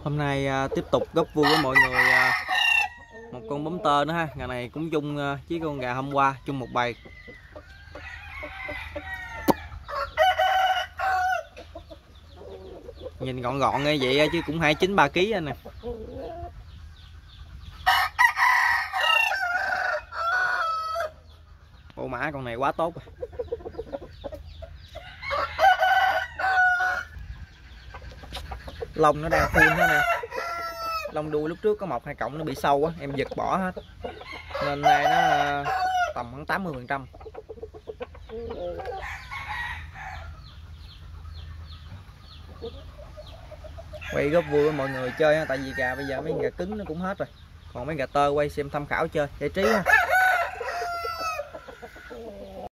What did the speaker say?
Hôm nay tiếp tục góp vui với mọi người một con bướm tơ nữa ha. Ngày này cũng chung với con gà hôm qua, chung một bầy. Nhìn gọn gọn như vậy chứ cũng 29-3 kg anh nè. Bộ mã con này quá tốt rồi. Lông nó đang full hết nè. Lông đuôi lúc trước có 1-2 cọng nó bị sâu á, em giật bỏ hết. Nên nay nó tầm khoảng 80%. Quay góp vui với mọi người chơi ha, tại vì gà bây giờ mấy gà cứng nó cũng hết rồi. Còn mấy gà tơ quay xem tham khảo chơi giải trí ha.